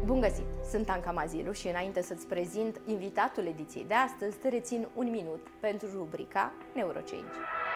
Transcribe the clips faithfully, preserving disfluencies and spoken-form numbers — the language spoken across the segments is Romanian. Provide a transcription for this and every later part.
Bun găsit! Sunt Anca Mazilu și înainte să-ți prezint invitatul ediției de astăzi, te rețin un minut pentru rubrica Neurochange.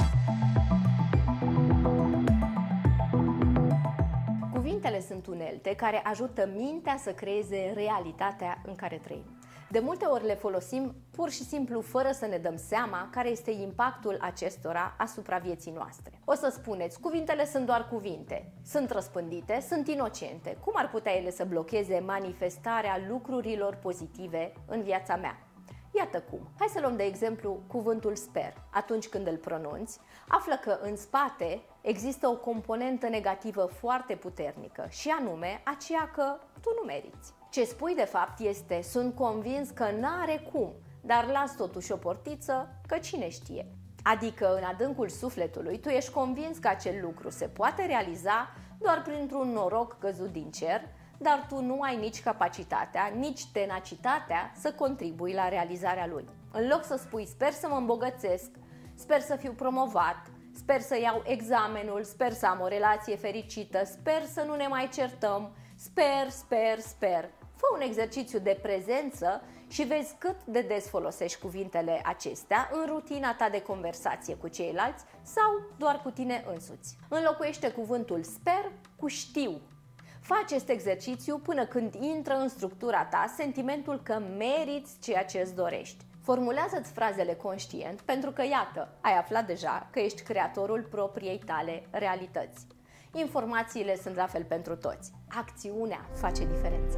Cuvintele sunt unelte care ajută mintea să creeze realitatea în care trăim. De multe ori le folosim pur și simplu fără să ne dăm seama care este impactul acestora asupra vieții noastre. O să spuneți, cuvintele sunt doar cuvinte, sunt răspândite, sunt inocente. Cum ar putea ele să blocheze manifestarea lucrurilor pozitive în viața mea? Iată cum. Hai să luăm de exemplu cuvântul sper. Atunci când îl pronunți, află că în spate există o componentă negativă foarte puternică și anume aceea că tu nu meriți. Ce spui de fapt este, sunt convins că n-are cum, dar las totuși o portiță, că cine știe. Adică în adâncul sufletului tu ești convins că acel lucru se poate realiza doar printr-un noroc căzut din cer, dar tu nu ai nici capacitatea, nici tenacitatea să contribui la realizarea lui. În loc să spui sper să mă îmbogățesc, sper să fiu promovat, sper să iau examenul, sper să am o relație fericită, sper să nu ne mai certăm, sper, sper, sper. Fă un exercițiu de prezență și vezi cât de des folosești cuvintele acestea în rutina ta de conversație cu ceilalți sau doar cu tine însuți. Înlocuiește cuvântul sper cu știu. Fă acest exercițiu până când intră în structura ta sentimentul că meriți ceea ce îți dorești. Formulează-ți frazele conștient pentru că, iată, ai aflat deja că ești creatorul propriei tale realități. Informațiile sunt la fel pentru toți. Acțiunea face diferența.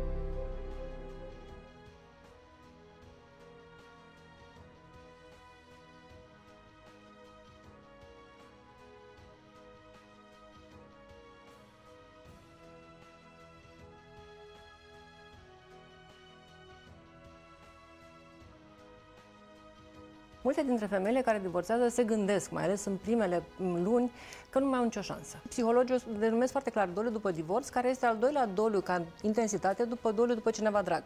Multe dintre femeile care divorțează se gândesc, mai ales în primele luni, că nu mai au nicio șansă. Psihologii o denumesc foarte clar doliu după divorț, care este al doilea doliu ca intensitate după doliu după cineva drag.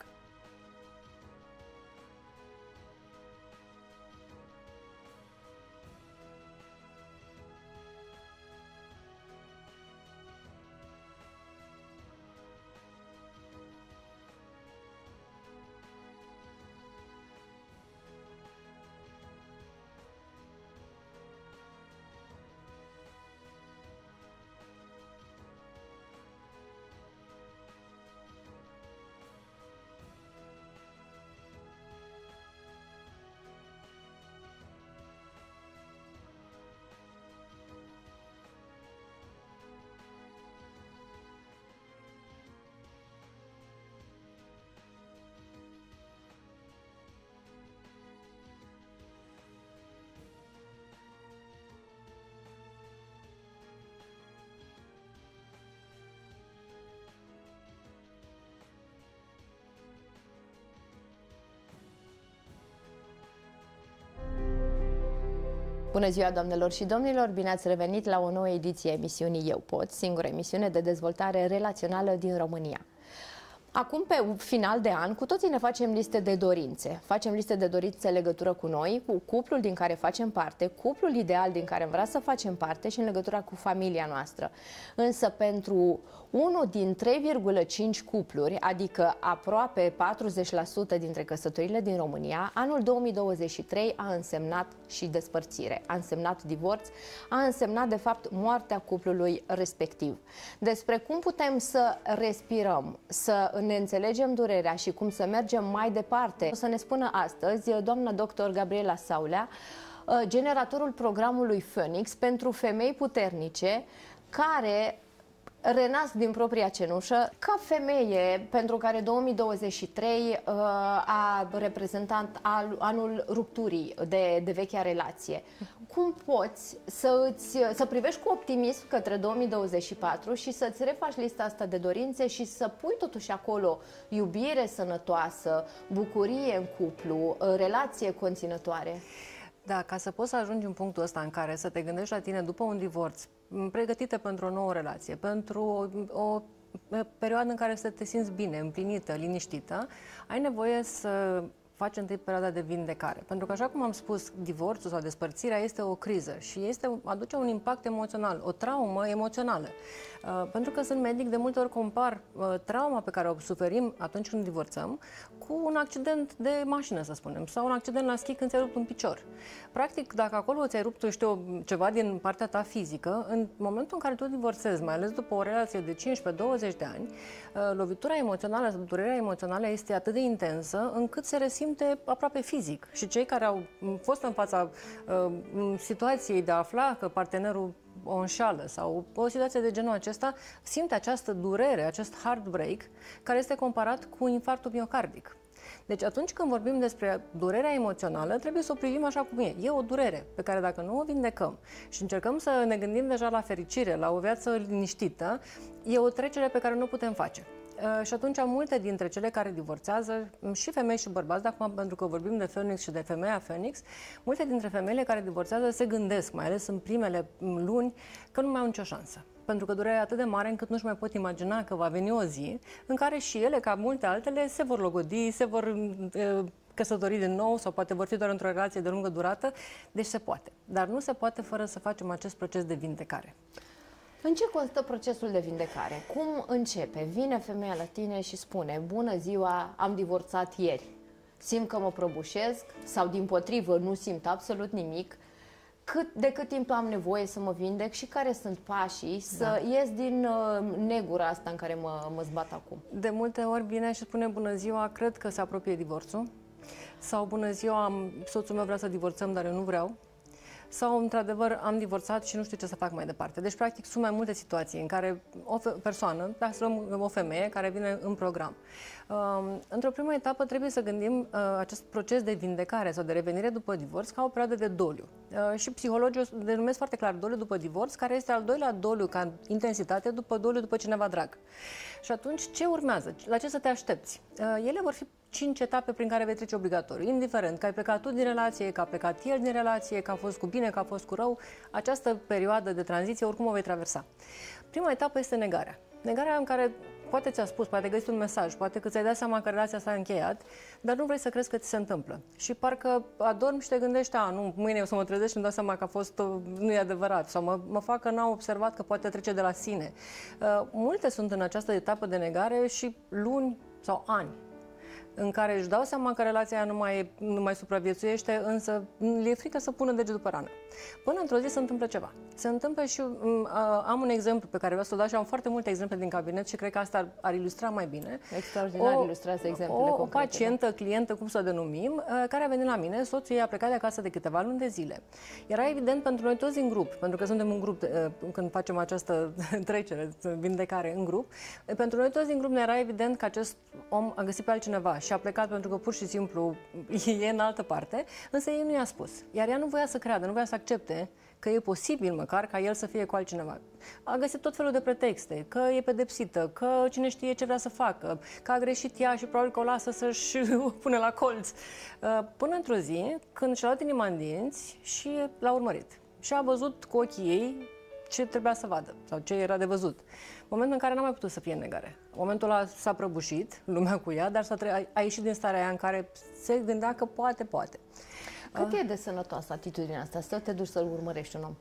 Bună ziua, doamnelor și domnilor! Bine ați revenit la o nouă ediție a emisiunii Eu Pot, singura emisiune de dezvoltare relațională din România. Acum, pe final de an, cu toții ne facem liste de dorințe. Facem liste de dorințe în legătură cu noi, cu cuplul din care facem parte, cuplul ideal din care vrea să facem parte și în legătura cu familia noastră. Însă pentru unul din trei virgulă cinci cupluri, adică aproape patruzeci la sută dintre căsătoriile din România, anul două mii douăzeci și trei a însemnat și despărțire, a însemnat divorț, a însemnat de fapt moartea cuplului respectiv. Despre cum putem să respirăm, să ne înțelegem durerea și cum să mergem mai departe, o să ne spună astăzi doamna doctor Gabriela Saulea, generatorul programului Phoenix pentru femei puternice care renasc din propria cenușă. Ca femeie pentru care două mii douăzeci și trei uh, a reprezentat al, anul rupturii de, de vechea relație, cum poți să, îți, să privești cu optimism către două mii douăzeci și patru și să-ți refaci lista asta de dorințe și să pui totuși acolo iubire sănătoasă, bucurie în cuplu, relație conținătoare? Da, ca să poți să ajungi în punctul ăsta în care să te gândești la tine după un divorț, pregătită pentru o nouă relație, pentru o, o perioadă în care să te simți bine, împlinită, liniștită, ai nevoie să face întâi perioada de vindecare. Pentru că, așa cum am spus, divorțul sau despărțirea este o criză și este, aduce un impact emoțional, o traumă emoțională. Uh, pentru că sunt medic, de multe ori compar uh, trauma pe care o suferim atunci când divorțăm cu un accident de mașină, să spunem, sau un accident la schi când ți-ai rupt un picior. Practic, dacă acolo ți-ai rupt, știu, ceva din partea ta fizică, în momentul în care tu divorțezi, mai ales după o relație de cincisprezece douăzeci de ani, uh, lovitura emoțională, durerea emoțională este atât de intensă încât se resimte aproape fizic. Și cei care au fost în fața uh, situației de a afla că partenerul o înșală sau o situație de genul acesta, simte această durere, acest heartbreak, care este comparat cu infarctul miocardic. Deci atunci când vorbim despre durerea emoțională, trebuie să o privim așa cum e. E o durere pe care dacă nu o vindecăm și încercăm să ne gândim deja la fericire, la o viață liniștită, e o trecere pe care nu o putem face. Uh, și atunci multe dintre cele care divorțează, și femei și bărbați, dar acum pentru că vorbim de Phoenix și de femeia Phoenix, multe dintre femeile care divorțează se gândesc, mai ales în primele luni, că nu mai au nicio șansă. Pentru că durerea e atât de mare încât nu-și mai pot imagina că va veni o zi în care și ele, ca multe altele, se vor logodi, se vor uh, căsători din nou sau poate vor fi doar într-o relație de lungă durată. Deci se poate. Dar nu se poate fără să facem acest proces de vindecare. În ce constă procesul de vindecare? Cum începe? Vine femeia la tine și spune: bună ziua, am divorțat ieri. Simt că mă prăbușesc sau dimpotrivă nu simt absolut nimic. Cât, de cât timp am nevoie să mă vindec și care sunt pașii să da. ies din uh, negura asta în care mă, mă zbat acum? De multe ori vine și spune: bună ziua, cred că se apropie divorțul. Sau bună ziua, am, soțul meu vrea să divorțăm, dar eu nu vreau. Sau, într-adevăr, am divorțat și nu știu ce să fac mai departe. Deci, practic, sunt mai multe situații în care o persoană, dar să luăm o femeie care vine în program. Uh, într-o primă etapă trebuie să gândim uh, acest proces de vindecare sau de revenire după divorț ca o perioadă de doliu. Uh, și psihologii o denumesc foarte clar doliu după divorț, care este al doilea doliu ca intensitate după doliu după cineva drag. Și atunci, ce urmează? La ce să te aștepți? Uh, ele vor fi cinci etape prin care vei trece obligatoriu, indiferent că ai plecat tu din relație, că a plecat el din relație, că a fost cu bine, că a fost cu rău, această perioadă de tranziție oricum o vei traversa. Prima etapă este negarea. Negarea în care poate ți-a spus, poate găsit un mesaj, poate că ți-ai dat seama că relația s-a încheiat, dar nu vrei să crezi că ți se întâmplă. Și parcă adormi și te gândești: a, nu, mâine eu să mă trezesc și îmi dau seama că a fost, nu e adevărat, sau mă, mă fac că n-am observat că poate trece de la sine. Uh, multe sunt în această etapă de negare și luni sau ani în care își dau seama că relația nu mai, nu mai supraviețuiește, însă le e frică să pună degetul pe rană. Până într-o zi se întâmplă ceva. Se întâmplă și uh, am un exemplu pe care vreau să-l dau și am foarte multe exemple din cabinet și cred că asta ar, ar ilustra mai bine. Extraordinar ilustrează exemplele o, concrete. O pacientă, da? clientă, cum să o denumim, uh, care a venit la mine, soțul ei a plecat de acasă de câteva luni de zile. Era evident pentru noi toți din grup, pentru că suntem un grup uh, când facem această trecere, vindecare în grup, pentru noi toți din grup ne era evident că acest om a găsit pe altcineva și a plecat pentru că pur și simplu e în altă parte, însă ei nu i-a spus. Iar ea nu voia să creadă, nu voia să accepte că e posibil măcar ca el să fie cu altcineva. A găsit tot felul de pretexte, că e pedepsită, că cine știe ce vrea să facă, că a greșit ea și probabil că o lasă să-și o pune la colț. Până într-o zi, când și-a luat inima în dinți și l-a urmărit. Și a văzut cu ochii ei ce trebuia să vadă sau ce era de văzut. Momentul în care n-a mai putut să fie în negare. Momentul ăla s-a prăbușit, lumea cu ea, dar s-a tre- a ieșit din starea aia în care se gândea că poate, poate. Cât uh. e de sănătoasă atitudinea asta, să te duci să-l urmărești un om?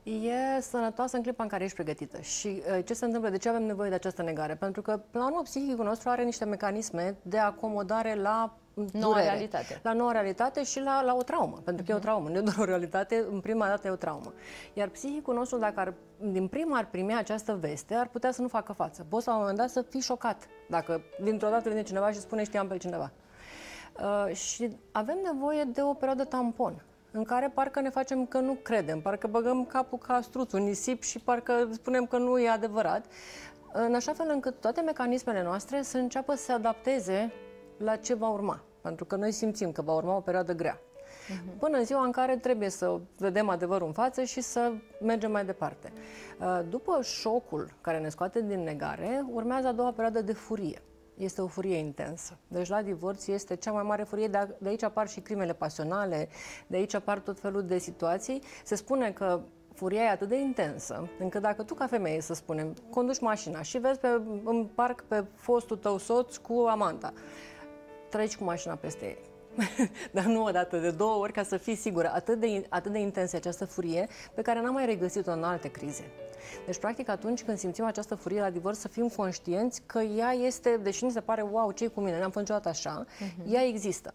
E sănătoasă în clipa în care ești pregătită. Și uh, ce se întâmplă? De ce avem nevoie de această negare? Pentru că planul psihic nostru are niște mecanisme de acomodare la noua durere, realitate. La noua realitate și la, la o traumă. Pentru că uh-huh. e o traumă, nu e doar o realitate, în prima dată e o traumă. Iar psihicul nostru, dacă ar, din prima ar primi această veste, ar putea să nu facă față. Poți la un moment dat să fii șocat dacă dintr-o dată vine cineva și spune: știam pe cineva. Uh, și avem nevoie de o perioadă tampon, în care parcă ne facem că nu credem, parcă băgăm capul ca struțul în nisip și parcă spunem că nu e adevărat, în așa fel încât toate mecanismele noastre să înceapă să se adapteze la ce va urma. Pentru că noi simțim că va urma o perioadă grea. Uh-huh. Până în ziua în care trebuie să vedem adevărul în față și să mergem mai departe. După șocul care ne scoate din negare, urmează a doua perioadă de furie. Este o furie intensă. Deci la divorț este cea mai mare furie, de aici apar și crimele pasionale, de aici apar tot felul de situații. Se spune că furia e atât de intensă, încât dacă tu ca femeie, să spunem, conduci mașina și vezi pe, în parc pe fostul tău soț cu amanta, treci cu mașina peste ei. dar nu o dată, de două ori, ca să fii sigură. Atât de, atât de intensă această furie pe care n-am mai regăsit-o în alte crize. Deci, practic, atunci când simțim această furie la divorț, să fim conștienți că ea este, deși ni se pare, wow, ce-i cu mine, n-am fost niciodată așa, uh-huh. ea există.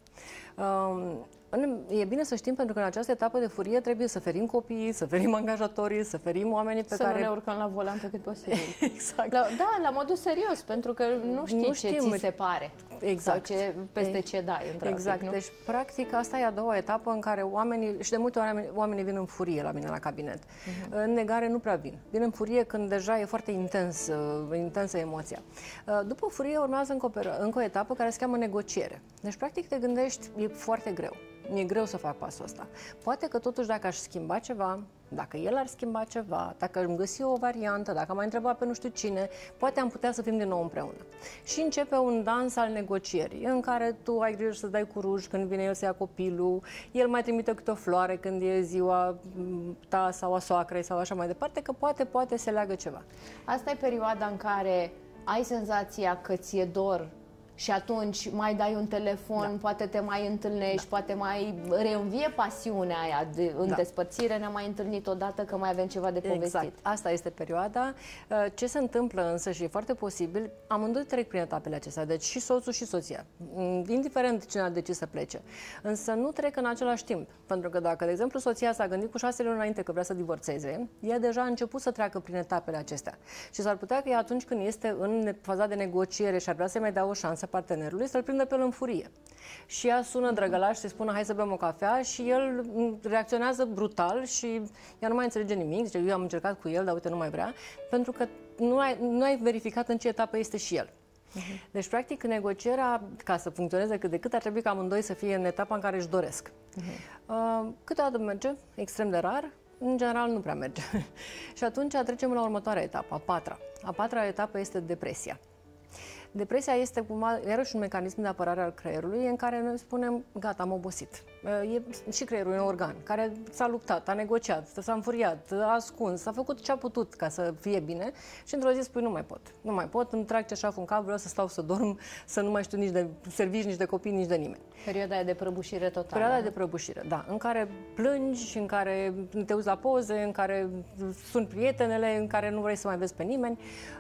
Um, E bine să știm, pentru că în această etapă de furie trebuie să ferim copiii, să ferim angajatorii, să ferim oamenii pe să care... Să nu ne urcăm la volan pe cât posibil. Exact. La, da, la modul serios, pentru că nu știi nu ce știm. ți se pare. Exact. Sau ce, peste ce dai, într-adevăr. Exact. Nu? Deci, practic, asta e a doua etapă în care oamenii, și de multe ori oamenii, oamenii vin în furie la mine la cabinet. Uh-huh. În negare nu prea vin. Vin în furie când deja e foarte intens, uh, intensă emoția. Uh, după furie urmează încă o, încă o etapă care se cheamă negociere. Deci, practic, te gândești, e foarte greu. Mi-e greu să fac pasul ăsta. Poate că totuși dacă aș schimba ceva, dacă el ar schimba ceva, dacă îmi găsi o variantă, dacă am mai întrebat pe nu știu cine, poate am putea să fim din nou împreună. Și începe un dans al negocierii, în care tu ai grijă să dai cu ruj când vine el să ia copilul, el mai trimite câte o floare când e ziua ta sau a soacrei sau așa mai departe, că poate, poate se leagă ceva. Asta e perioada în care ai senzația că ți-e dor și atunci mai dai un telefon, da. Poate te mai întâlnești, da. Poate mai reînvie pasiunea aia de, în da. Despărțire, ne-am mai întâlnit odată că mai avem ceva de povestit. Exact, asta este perioada. Ce se întâmplă însă, și e foarte posibil, amândoi trec prin etapele acestea, deci și soțul și soția, indiferent cine a decis să plece. Însă nu trec în același timp, pentru că dacă, de exemplu, soția s-a gândit cu șase luni înainte că vrea să divorțeze, ea deja a început să treacă prin etapele acestea. Și s-ar putea că ea atunci când este în faza de negociere și ar vrea să mai dea o șansă partenerului, să-l prindă pe el în furie. Și ea sună drăgălaș să-i spună hai să bem o cafea și el reacționează brutal și ea nu mai înțelege nimic, zice eu am încercat cu el, dar uite nu mai vrea, pentru că nu ai, nu ai verificat în ce etapă este și el. Uh-huh. Deci, practic, negocierea, ca să funcționeze cât de cât, ar trebui ca amândoi să fie în etapa în care își doresc. Uh-huh. Uh, câteodată merge, extrem de rar, în general nu prea merge. Și atunci trecem la următoarea etapă, a patra. A patra etapă este depresia. Depresia este cumva, iarăși un mecanism de apărare al creierului în care noi spunem, gata, am obosit. E, și creierul e un organ care s-a luptat, a negociat, s-a înfuriat, a ascuns, a făcut ce a putut ca să fie bine și într-o zi spui, nu mai pot, nu mai pot, îmi trag ceașaful în cap, vreau să stau să dorm, să nu mai știu nici de servici, nici de copii, nici de nimeni. Perioada de prăbușire totală. Perioada de prăbușire, da, în care plângi, în care te uiți la poze, în care sunt prietenele, în care nu vrei să mai vezi pe nimeni.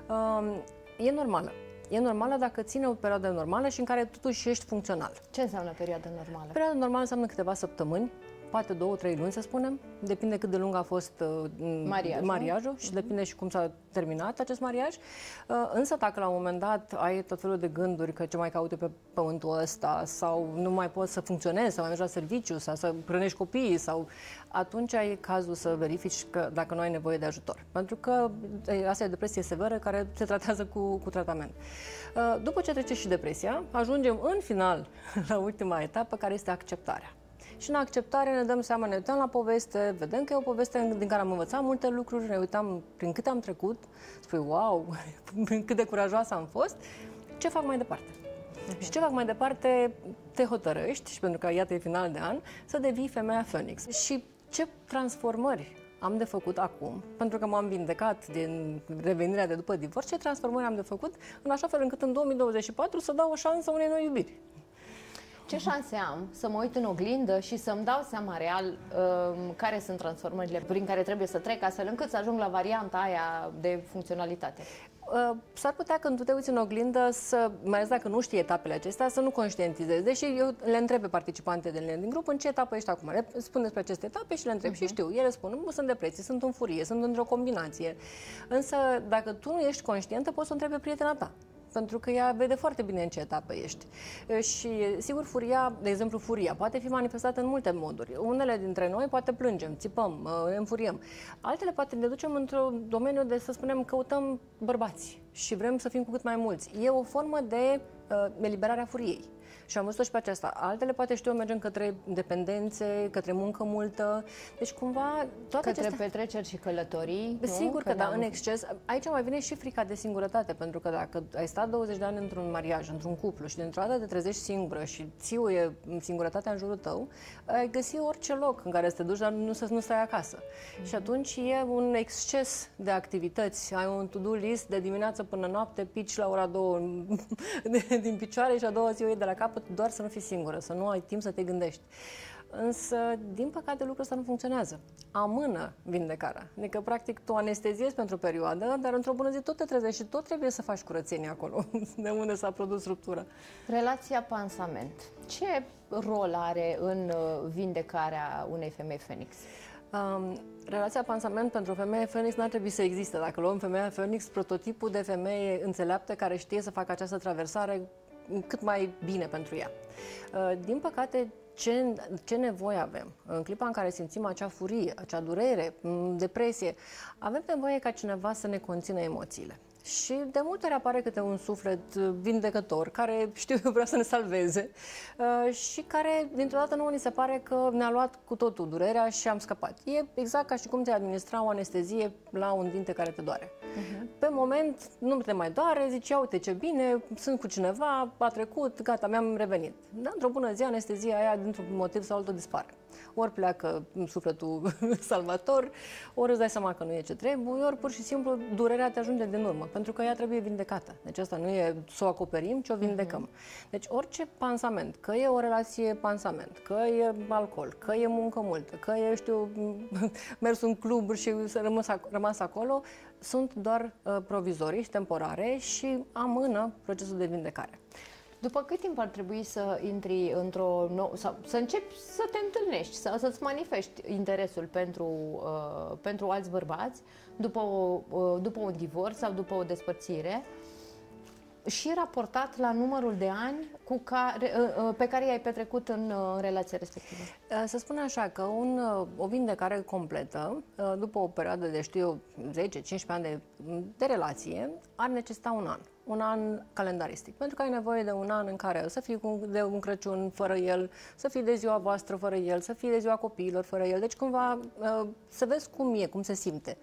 E normală. E normală dacă ține o perioadă normală și în care totuși ești funcțional. Ce înseamnă perioada normală? Perioada normală înseamnă câteva săptămâni, poate două, trei luni, să spunem. Depinde cât de lung a fost uh, mariajul, mariajul și uh-huh. depinde și cum s-a terminat acest mariaj. Uh, însă dacă la un moment dat ai tot felul de gânduri că ce mai caute pe pământul ăsta sau nu mai poți să funcționezi, sau mai mergi la serviciu, sau să hrănești copiii, sau atunci e cazul să verifici că dacă nu ai nevoie de ajutor. Pentru că asta e o depresie severă care se tratează cu, cu tratament. Uh, după ce trece și depresia, ajungem în final la ultima etapă, care este acceptarea. Și în acceptare ne dăm seama, ne uităm la poveste, vedem că e o poveste din care am învățat multe lucruri, ne uităm prin câte am trecut, spui, wow, cât de curajoasă am fost, ce fac mai departe? Uh-huh. Și ce fac mai departe, te hotărăști, și pentru că iată e final de an, să devii femeia Phoenix. Și ce transformări am de făcut acum, pentru că m-am vindecat din revenirea de după divorț, ce transformări am de făcut în așa fel încât în două mii douăzeci și patru să dau o șansă unei noi iubiri. Ce șanse am să mă uit în oglindă și să-mi dau seama real um, care sunt transformările prin care trebuie să trec, astfel încât să ajung la varianta aia de funcționalitate? Uh, s-ar putea când tu te uiți în oglindă, să, mai ales dacă nu știi etapele acestea, să nu conștientizezi. Deși eu le întreb pe participantele din grup în ce etapă ești acum. Le spun despre aceste etape și le întreb uh-huh. și știu. Ele spun, nu, sunt depresie, sunt în furie, sunt într-o combinație. Însă, dacă tu nu ești conștientă, poți să o întrebi pe prietena ta. Pentru că ea vede foarte bine în ce etapă ești. Și, sigur, furia, de exemplu, furia poate fi manifestată în multe moduri. Unele dintre noi poate plângem, țipăm, ne înfuriem. Altele poate ne ducem într-un domeniu de, să spunem, căutăm bărbați și vrem să fim cu cât mai mulți. E o formă de uh, eliberare a furiei. Și am văzut și pe aceasta. Altele, poate știu, mergem către dependențe, către muncă multă. Deci, cumva, toate către acestea... petreceri și călătorii, nu? Sigur că, că da, în exces. Aici mai vine și frica de singurătate, pentru că dacă ai stat douăzeci de ani într-un mariaj, într-un cuplu și dintr-o dată te trezești singură și ție singurătatea în jurul tău, ai găsi orice loc în care să te duci, dar nu să nu stai acasă. Mm-hmm. Și atunci e un exces de activități. Ai un to-do list de dimineață până noapte, pici la ora două din picioare și a doua zi o iei de la capăt, doar să nu fii singură, să nu ai timp să te gândești. Însă, din păcate, lucrul ăsta nu funcționează. Amână vindecarea. Adică, practic, tu anesteziezi pentru o perioadă, dar într-o bună zi tot te trezești și tot trebuie să faci curățenie acolo, de unde s-a produs ruptura. Relația pansament. Ce rol are în vindecarea unei femei Phoenix? Um, relația pansament pentru o femeie Phoenix n-ar trebui să existe. Dacă luăm femeia Phoenix, prototipul de femeie înțeleaptă care știe să facă această traversare cât mai bine pentru ea. Uh, din păcate, Ce, ce nevoie avem? În clipa în care simțim acea furie, acea durere, depresie, avem nevoie ca cineva să ne conțină emoțiile. Și de multe ori apare câte un suflet vindecător, care, știu eu, vrea să ne salveze și care, dintr-o dată, nouă ni se pare că ne-a luat cu totul durerea și am scăpat. E exact ca și cum te-ai administra o anestezie la un dinte care te doare. Uh-huh. Pe moment, nu te mai doare, zici, ia uite ce bine, sunt cu cineva, a trecut, gata, mi-am revenit. Dar într-o bună zi, anestezia aia, dintr-un motiv sau altul, dispare. Ori pleacă sufletul salvator, ori îți dai seama că nu e ce trebuie, ori pur și simplu durerea te ajunge din urmă, pentru că ea trebuie vindecată. Deci asta nu e să o acoperim, ci o vindecăm. Uh-huh. Deci orice pansament, că e o relație pansament, că e alcool, că e muncă multă, că e, știu, mers în club și rămas, rămas acolo, sunt doar uh, provizorii și temporare și amână procesul de vindecare. După cât timp ar trebui să intri într-o nouă, sau să începi să te întâlnești, sau să-ți manifesti interesul pentru, uh, pentru alți bărbați după, o, uh, după un divorț sau după o despărțire și raportat la numărul de ani cu care, uh, uh, pe care i-ai petrecut în uh, relația respectivă? Să spun așa că un, o vindecare completă, uh, după o perioadă de, știu, zece cincisprezece ani de, de relație, ar necesita un an. Un an calendaristic, pentru că ai nevoie de un an în care să fii de un Crăciun fără el, să fii de ziua voastră fără el, să fii de ziua copiilor fără el, deci cumva să vezi cum e, cum se simte.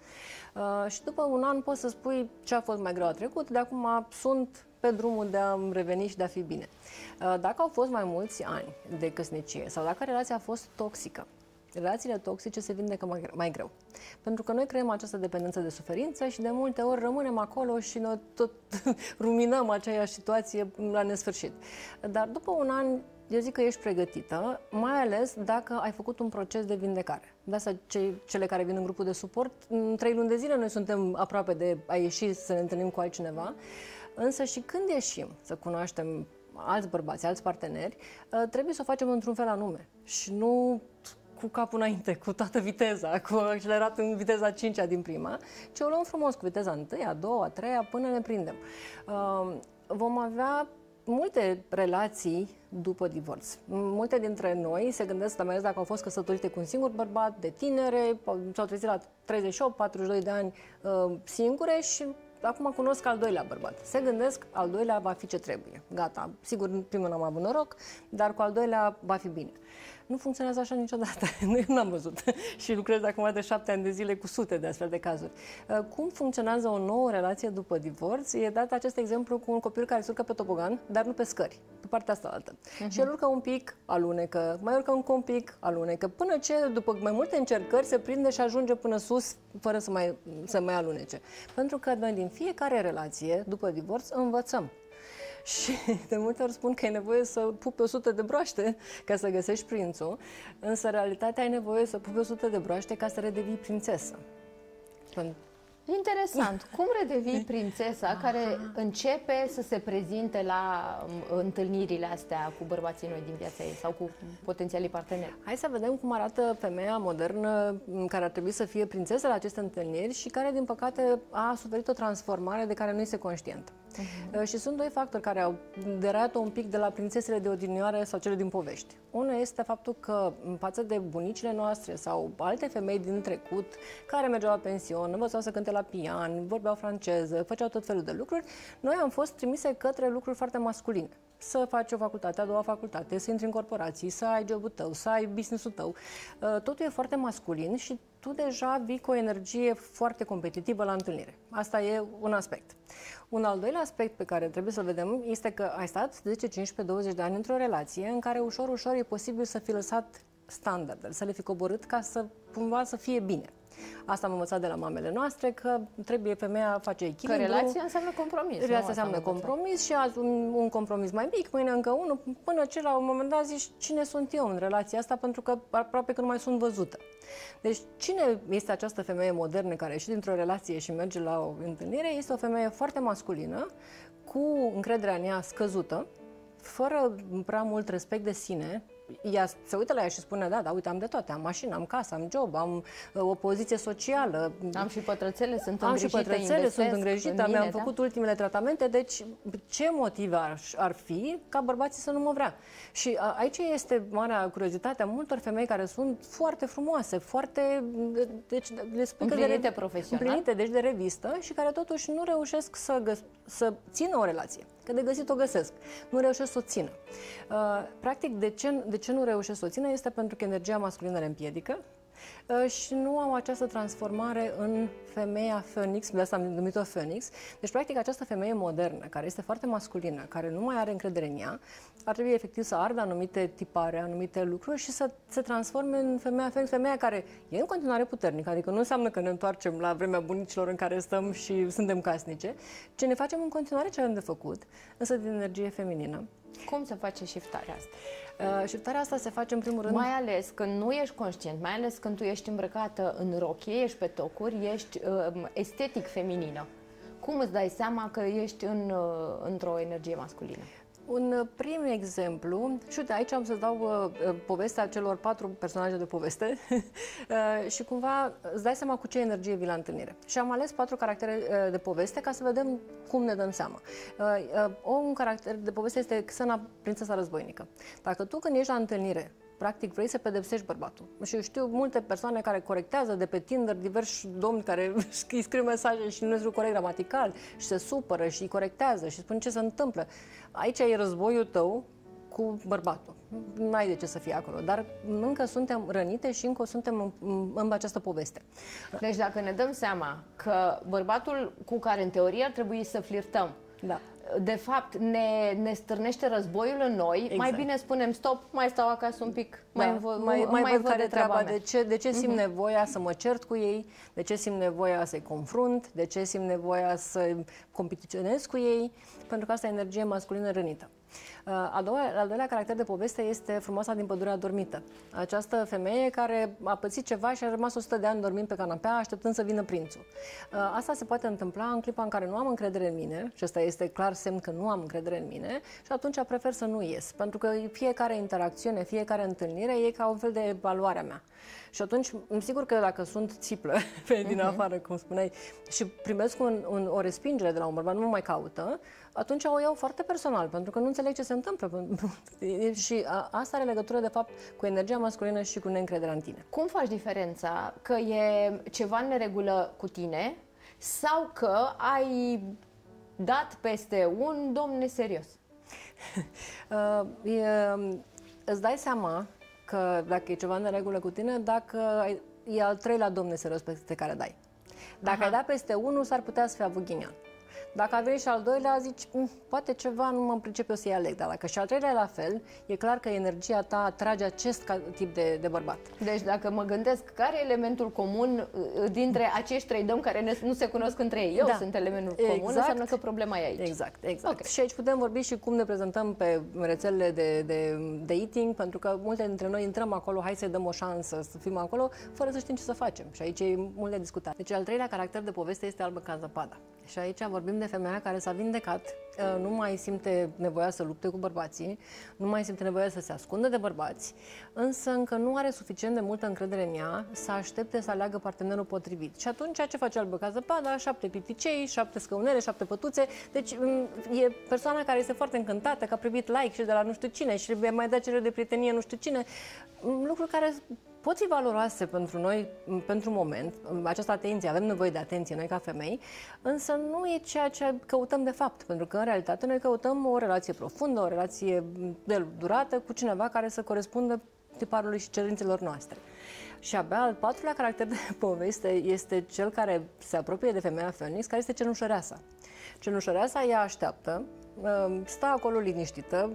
Și după un an poți să spui ce a fost mai greu a trecut, de acum sunt pe drumul de a reveni și de a fi bine. Dacă au fost mai mulți ani de căsnicie sau dacă relația a fost toxică, relațiile toxice se vindecă mai, mai greu. Pentru că noi creăm această dependență de suferință și de multe ori rămânem acolo și noi tot ruminăm aceeași situație la nesfârșit. Dar după un an, eu zic că ești pregătită, mai ales dacă ai făcut un proces de vindecare. De asta cei, cele care vin în grupul de suport, în trei luni de zile noi suntem aproape de a ieși să ne întâlnim cu altcineva, însă și când ieșim să cunoaștem alți bărbați, alți parteneri, trebuie să o facem într-un fel anume și nu cu capul înainte, cu toată viteza, cu accelerat în viteza cincea din prima, ci o luăm frumos cu viteza întâia, a doua, a treia, până ne prindem. Uh, vom avea multe relații după divorț. Multe dintre noi se gândesc, mai ales dacă au fost căsătorite cu un singur bărbat, de tinere, s-au trezit la treizeci și opt patruzeci și doi de ani uh, singure și acum cunosc al doilea bărbat. Se gândesc, al doilea va fi ce trebuie. Gata, sigur, primul n-am avut noroc, dar cu al doilea va fi bine. Nu funcționează așa niciodată. Eu n-am văzut și lucrez acum de șapte ani de zile cu sute de astfel de cazuri. Cum funcționează o nouă relație după divorț? E dat acest exemplu cu un copil care se urcă pe topogan, dar nu pe scări, pe partea asta altă. Uh-huh. Și el urcă un pic, alunecă, mai urcă încă un pic, alunecă, până ce, după mai multe încercări, se prinde și ajunge până sus, fără să mai, să mai alunece. Pentru că noi din fiecare relație, după divorț, învățăm. Și de multe ori spun că e nevoie să pupi o sută de broaște ca să găsești prințul, însă în realitate ai nevoie să pupi o sută de broaște ca să redevii prințesă. Interesant. Cum redevii prințesa care începe să se prezinte la întâlnirile astea cu bărbații noi din viața ei sau cu potențialii parteneri? Hai să vedem cum arată femeia modernă care ar trebui să fie prințesă la aceste întâlniri și care, din păcate, a suferit o transformare de care nu este conștient. Uh-huh. Și sunt doi factori care au deraiat-o un pic de la prințesele de odinioară sau cele din povești. Unul este faptul că, în față de bunicile noastre sau alte femei din trecut, care mergeau la pension, învățau să cânte la pian, vorbeau franceză, făceau tot felul de lucruri, noi am fost trimise către lucruri foarte masculine. Să faci o facultate, a doua facultate, să intri în corporații, să ai jobul tău, să ai business-ul tău. Totul e foarte masculin și tu deja vii cu o energie foarte competitivă la întâlnire. Asta e un aspect. Un al doilea aspect pe care trebuie să-l vedem este că ai stat zece, cincisprezece, douăzeci de ani într-o relație în care ușor, ușor e posibil să fi lăsat standardele, să le fi coborât ca să cumva să fie bine. Asta am învățat de la mamele noastre, că trebuie femeia face echilibru. Că relația înseamnă compromis. Relația înseamnă compromis și azi un, un compromis mai mic, mâine încă unul, până ce la un moment dat zici cine sunt eu în relația asta, pentru că aproape că nu mai sunt văzută. Deci cine este această femeie modernă care a ieșit dintr-o relație și merge la o întâlnire? Este o femeie foarte masculină, cu încrederea în ea scăzută, fără prea mult respect de sine. Ea se uită la ea și spune, da, da, uite, am de toate, am mașină, am casă, am job, am uh, o poziție socială. Am și pătrățele, sunt am îngrijite, și pătrățele, sunt îngrijită, mi-am da? făcut ultimele tratamente, deci ce motiv ar, ar fi ca bărbații să nu mă vrea? Și a, aici este marea curiozitate a multor femei care sunt foarte frumoase, foarte, deci le spun împlinite de, profesional, împlinite, deci de revistă și care totuși nu reușesc să, găs- să țină o relație. Că de găsit o găsesc. Nu reușesc să o țină. Uh, practic, de ce, de ce nu reușesc să o țină? Este pentru că energia masculină le împiedică uh, și nu au această transformare în femeia Phoenix, de asta am numit-o Phoenix. Deci, practic, această femeie modernă, care este foarte masculină, care nu mai are încredere în ea, ar trebui efectiv să ardă anumite tipare, anumite lucruri și să se transforme în femeia Phoenix, femeia care e în continuare puternică, adică nu înseamnă că ne întoarcem la vremea bunicilor în care stăm și suntem casnice, ci ne facem în continuare ce avem de făcut, însă din energie feminină. Cum se face shiftarea asta? Uh, shiftarea asta se face în primul rând... Mai ales când nu ești conștient, mai ales când tu ești îmbrăcată în rochie, ești pe tocuri, ești uh, estetic feminină. Cum îți dai seama că ești în, uh, într-o energie masculină? Un prim exemplu, și uite, aici am să dau uh, povestea celor patru personaje de poveste uh, și cumva îți dai seama cu ce energie vii la întâlnire. Și am ales patru caractere uh, de poveste ca să vedem cum ne dăm seama. Uh, uh, un caracter de poveste este Xena, prințesa războinică. Dacă tu când ești la întâlnire, practic vrei să pedepsești bărbatul. Și eu știu multe persoane care corectează de pe Tinder, diversi domni care îi scriu mesaje și nu sunt corect gramatical și se supără și îi corectează și spun ce se întâmplă. Aici e războiul tău cu bărbatul. N-ai de ce să fie acolo, dar încă suntem rănite și încă suntem în, în această poveste. Deci dacă ne dăm seama că bărbatul cu care în teorie ar trebui să flirtăm, da, de fapt ne, ne stârnește războiul în noi, exact. Mai bine spunem stop, mai stau acasă un pic, da, mai, vă, mai, mai, mai văd care treaba, mea. de ce, de ce simt uh-huh. nevoia să mă cert cu ei, de ce simt nevoia să-i confrunt, de ce simt nevoia să competiționez cu ei, pentru că asta e energie masculină rănită. A doua, al doilea caracter de poveste este frumoasa din pădurea adormită. Această femeie care a pățit ceva și a rămas o sută de ani dormind pe canapea, așteptând să vină prințul. Asta se poate întâmpla în clipa în care nu am încredere în mine, și ăsta este clar semn că nu am încredere în mine, și atunci prefer să nu ies, pentru că fiecare interacțiune, fiecare întâlnire e ca un fel de evaluare a mea. Și atunci, sigur că dacă sunt țiplă pe din afară, cum spuneai, și primesc un, un, o respingere de la un bărbat, nu mă mai caută, atunci o iau foarte personal, pentru că nu înțeleg ce se întâmplă. Și a, asta are legătură, de fapt, cu energia masculină și cu neîncrederea în tine. Cum faci diferența că e ceva în neregulă cu tine sau că ai dat peste un domn neserios? uh, e, îți dai seama că dacă e ceva în neregulă cu tine, dacă e al treilea domn neserios peste care dai. Dacă Aha. ai dat peste unul, s-ar putea să fie avut ghinion. Dacă a venit și al doilea, zici, poate ceva, nu mă pricep eu să-i aleg, dar dacă și al treilea e la fel, e clar că energia ta atrage acest tip de, de bărbat. Deci dacă mă gândesc, care e elementul comun dintre acești trei domni care ne, nu se cunosc între ei? Eu da. sunt elementul comun, exact. Înseamnă că problema e aici. Exact, exact. Okay. Și aici putem vorbi și cum ne prezentăm pe rețelele de, de dating, pentru că multe dintre noi intrăm acolo, hai să-i dăm o șansă să fim acolo, fără să știm ce să facem. Și aici e mult de discutat. Deci al treilea caracter de poveste este albă ca zăpada. Și aici vorbim de femeia care s-a vindecat, nu mai simte nevoia să lupte cu bărbații, nu mai simte nevoia să se ascundă de bărbați, însă încă nu are suficient de multă încredere în ea să aștepte să aleagă partenerul potrivit. Și atunci ce face albă ca zăpada? Șapte piticei, șapte scăunele, șapte pătuțe. Deci e persoana care este foarte încântată, că a primit like și de la nu știu cine și mai dat cerere de prietenie nu știu cine. Lucruri care pot fi valoroase pentru noi, pentru moment, această atenție, avem nevoie de atenție noi ca femei, însă nu e ceea ce căutăm de fapt, pentru că în realitate noi căutăm o relație profundă, o relație de durată cu cineva care să corespundă tiparului și cerințelor noastre. Și abia al patrulea caracter de poveste este cel care se apropie de femeia Phoenix, care este cenușăreasa. Cenușăreasa ea așteaptă, stă acolo liniștită,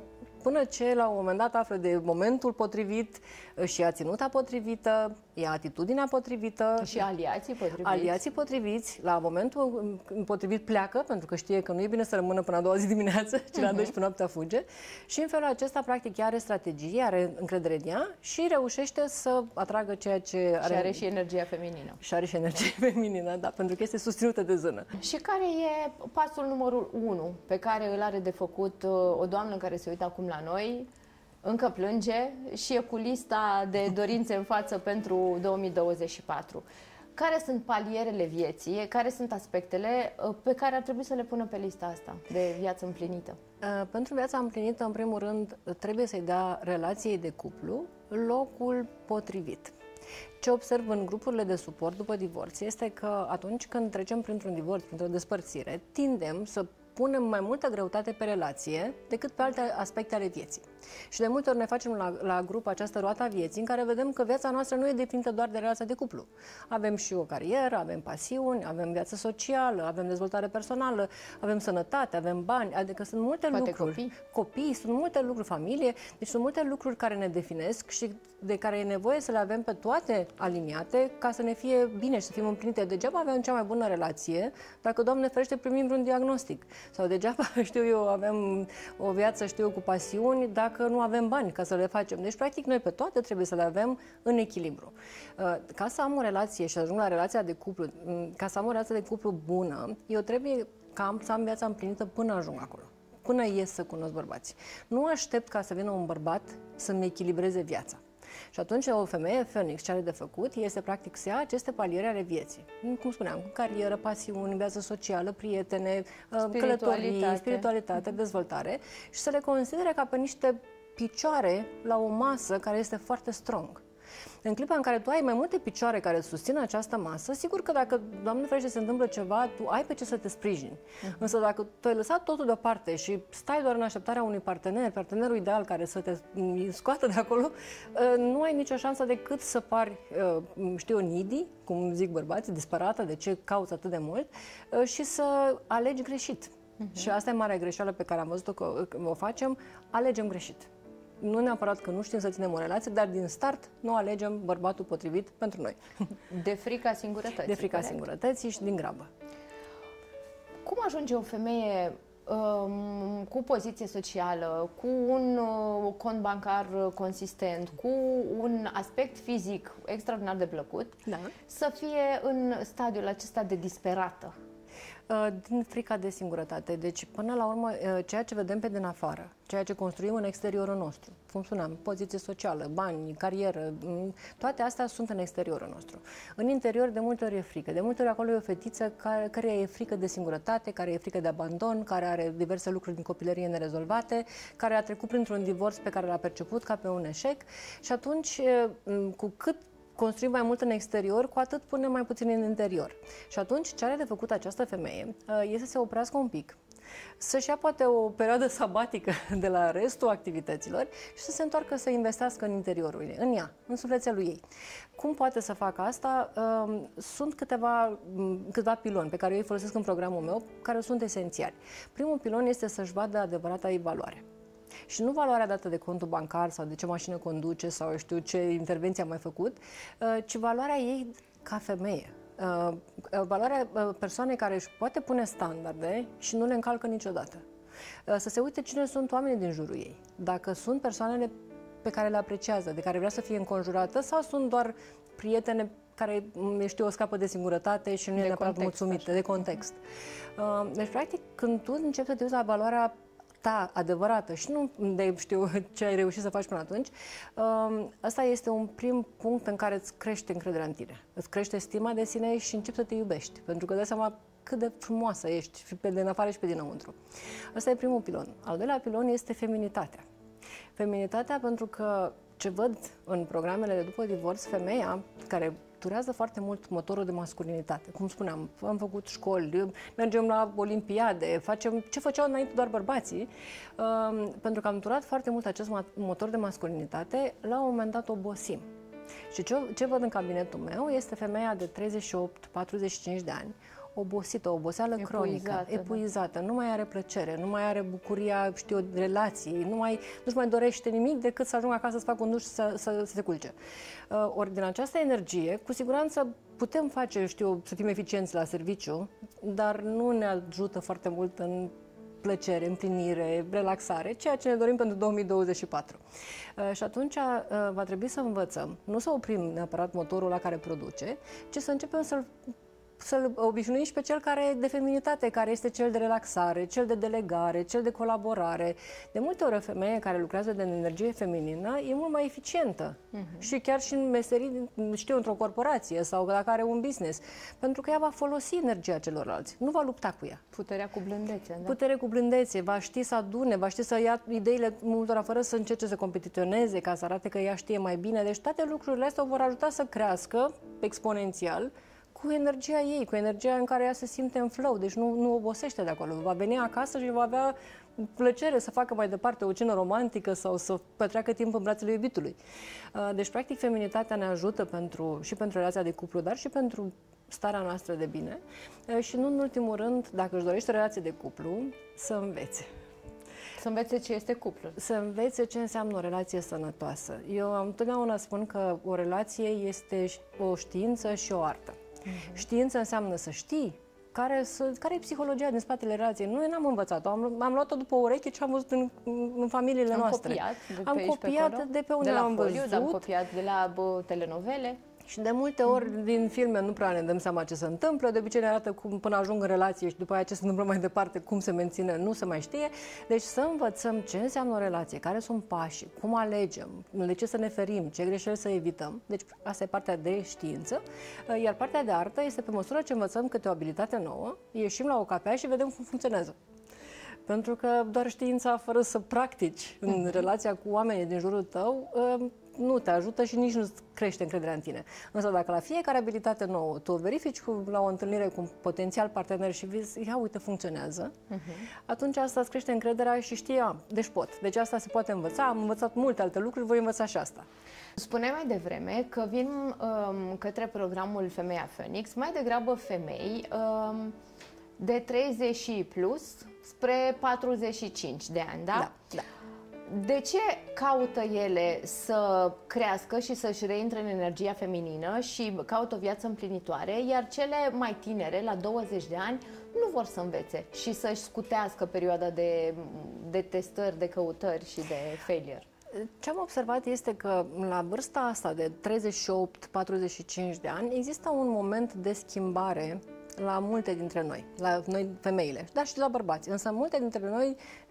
până ce la un moment dat află de momentul potrivit și a ținuta potrivită, ia atitudinea potrivită. Și aliații potriviți. Aliații potriviți, la momentul potrivit pleacă, pentru că știe că nu e bine să rămână până a doua zi dimineață, ci la doisprezece noaptea fuge. Și în felul acesta, practic, ea are strategie, are încredere în ea și reușește să atragă ceea ce are. Și are și energia feminină. Și are și energie feminină, da, pentru că este susținută de zână. Și care e pasul numărul unu pe care îl are de făcut o doamnă care se uită acum la noi, încă plânge și e cu lista de dorințe în față pentru două mii douăzeci și patru? Care sunt palierele vieții, care sunt aspectele pe care ar trebui să le pună pe lista asta de viață împlinită? Pentru viața împlinită, în primul rând, trebuie să-i dea relației de cuplu locul potrivit. Ce observ în grupurile de suport după divorț este că atunci când trecem printr-un divorț, printr-o despărțire, tindem să punem mai multă greutate pe relație decât pe alte aspecte ale vieții. Și de multe ori ne facem la, la grup această roată a vieții în care vedem că viața noastră nu e definită doar de relația de cuplu. Avem și o carieră, avem pasiuni, avem viață socială, avem dezvoltare personală, avem sănătate, avem bani, adică sunt multe Poate lucruri. Copii. Copii, sunt multe lucruri, familie, deci sunt multe lucruri care ne definesc și de care e nevoie să le avem pe toate aliniate ca să ne fie bine și să fim împlinite. Degeaba avem cea mai bună relație dacă, Doamne ferește, primim un diagnostic. Sau degeaba, știu eu, avem o viață, știu eu, cu pasiuni, dacă nu avem bani ca să le facem. Deci, practic, noi pe toate trebuie să le avem în echilibru. Ca să am o relație și să ajung la relația de cuplu, ca să am o relație de cuplu bună, eu trebuie ca am, să am viața împlinită până ajung acolo. Până ies să cunosc bărbații. Nu aștept ca să vină un bărbat să-mi echilibreze viața. Și atunci o femeie Phoenix ce are de făcut este practic să ia aceste paliere ale vieții. Cum spuneam, carieră, pasiuni, viață socială, prietene, călătorii, spiritualitate, dezvoltare și să le considere ca pe niște picioare la o masă care este foarte strong. În clipa în care tu ai mai multe picioare care susțin această masă, sigur că dacă, Doamne ferește, se întâmplă ceva, tu ai pe ce să te sprijini. Uh-huh. Însă dacă tu ai lăsat totul deoparte și stai doar în așteptarea unui partener, partenerul ideal care să te scoată de acolo, nu ai nicio șansă decât să pari, știu, needy, cum zic bărbații, disperată, de ce cauți atât de mult, și să alegi greșit. Uh-huh. Și asta e marea greșeală pe care am văzut-o că o facem, alegem greșit. Nu neapărat că nu știm să ținem o relație, dar din start nu alegem bărbatul potrivit pentru noi. De frica singurătății. De frica corect? singurătății și din grabă. Cum ajunge o femeie um, cu poziție socială, cu un uh, cont bancar consistent, cu un aspect fizic extraordinar de plăcut, da, să fie în stadiul acesta de disperată? Din frica de singurătate. Deci, până la urmă, ceea ce vedem pe din afară, ceea ce construim în exteriorul nostru, cum spuneam, poziție socială, bani, carieră, toate astea sunt în exteriorul nostru. În interior, de multe ori e frică. De multe ori acolo e o fetiță care, care e frică de singurătate, care e frică de abandon, care are diverse lucruri din copilărie nerezolvate, care a trecut printr-un divorț pe care l-a perceput ca pe un eșec și atunci, cu cât construim mai mult în exterior, cu atât punem mai puțin în interior. Și atunci, ce are de făcut această femeie este să se oprească un pic, să-și ia poate o perioadă sabatică de la restul activităților și să se întoarcă să investească în interiorul ei, în ea, în sufletul ei. Cum poate să facă asta? Sunt câteva, câteva piloni pe care eu îi folosesc în programul meu, care sunt esențiali. Primul pilon este să-și vadă adevărata ei valoare. Și nu valoarea dată de contul bancar sau de ce mașină conduce sau știu ce intervenție a mai făcut, ci valoarea ei ca femeie. Valoarea persoanei care își poate pune standarde și nu le încalcă niciodată. Să se uite cine sunt oamenii din jurul ei. Dacă sunt persoanele pe care le apreciază, de care vrea să fie înconjurată sau sunt doar prietene care, știu, o scapă de singurătate și nu e neapărat mulțumită, de context. Deci, practic, când tu începi să te uiți la valoarea ta adevărată și nu de știu ce ai reușit să faci până atunci, ăsta este un prim punct în care îți crește încrederea în tine. Îți crește stima de sine și începi să te iubești, pentru că dai seama cât de frumoasă ești, și pe din afară și pe dinăuntru. Ăsta e primul pilon. Al doilea pilon este feminitatea. Feminitatea pentru că ce văd în programele de după divorț, femeia care durează foarte mult motorul de masculinitate. Cum spuneam, am făcut școli, mergem la olimpiade, facem ce făceau înainte doar bărbații, uh, pentru că am durat foarte mult acest motor de masculinitate, la un moment dat obosim. Și ce, ce văd în cabinetul meu este femeia de treizeci și opt patruzeci și cinci de ani, obosită, oboseală Epuizată, cronică, da. epuizată, nu mai are plăcere, nu mai are bucuria, știu, relații, nu mai, nu-și mai dorește nimic decât să ajungă acasă să facă un duș și să, să, să se culce. Uh, ori din această energie, cu siguranță putem face, știu, să fim eficienți la serviciu, dar nu ne ajută foarte mult în plăcere, împlinire, relaxare, ceea ce ne dorim pentru două mii douăzeci și patru. Uh, și atunci uh, va trebui să învățăm, nu să oprim neapărat motorul la care produce, ci să începem să-l să-l obișnuim și pe cel care e de feminitate, care este cel de relaxare, cel de delegare, cel de colaborare. De multe ori o femeie care lucrează de energie feminină e mult mai eficientă. Uh-huh. Și chiar și în meserii, știu, într-o corporație sau dacă are un business. Pentru că ea va folosi energia celorlalți, nu va lupta cu ea. Puterea cu blândețe, da? Putere cu blândețe, va ști să adune, va ști să ia ideile multora fără să încerce să competiționeze, ca să arate că ea știe mai bine. Deci toate lucrurile astea o vor ajuta să crească exponențial cu energia ei, cu energia în care ea se simte în flow, deci nu, nu obosește de acolo. Va veni acasă și va avea plăcere să facă mai departe o cină romantică sau să petreacă timp în brațele iubitului. Deci, practic, feminitatea ne ajută pentru, și pentru relația de cuplu, dar și pentru starea noastră de bine. Și nu în ultimul rând, dacă își dorește o relație de cuplu, să învețe. Să învețe ce este cuplul. Să învețe ce înseamnă o relație sănătoasă. Eu am întotdeauna spun că o relație este o știință și o artă. Uh-huh. Știință înseamnă să știi care, să, care e psihologia din spatele relației. Noi n-am învățat-o, am, am luat-o după ureche ce am văzut în, în familiile am noastre. Copiat de pe am aici, copiat pe de pe unde de la am foliu, văzut. Am copiat de la bă, telenovele. Și de multe ori uh-huh. din filme nu prea ne dăm seama ce se întâmplă, de obicei ne arată cum până ajung în relație și după aceea ce se întâmplă mai departe, cum se menține, nu se mai știe. Deci să învățăm ce înseamnă o relație, care sunt pașii, cum alegem, de ce să ne ferim, ce greșeli să evităm. Deci asta e partea de știință, iar partea de artă este pe măsură ce învățăm câte o abilitate nouă, ieșim la o cafea și vedem cum funcționează. Pentru că doar știința fără să practici în relația cu oamenii din jurul tău nu te ajută și nici nu crește încrederea în tine. Însă dacă la fiecare abilitate nouă tu o verifici cu, la o întâlnire cu un potențial partener și vezi, ia uite, funcționează, uh-huh. atunci asta îți crește încrederea și știi, a, deci pot. Deci asta se poate învăța, am învățat multe alte lucruri, voi învăța și asta. Spuneai mai devreme că vin um, către programul Femeia Phoenix mai degrabă femei um, de treizeci și plus spre patruzeci și cinci de ani, da? Da, da. De ce caută ele să crească și să-și reintre în energia feminină și caută o viață împlinitoare, iar cele mai tinere, la douăzeci de ani, nu vor să învețe și să-și scutească perioada de, de testări, de căutări și de failure? Ce am observat este că la vârsta asta de treizeci și opt patruzeci și cinci de ani există un moment de schimbare la multe dintre noi, la noi femeile, dar și la bărbați. Însă multe dintre noi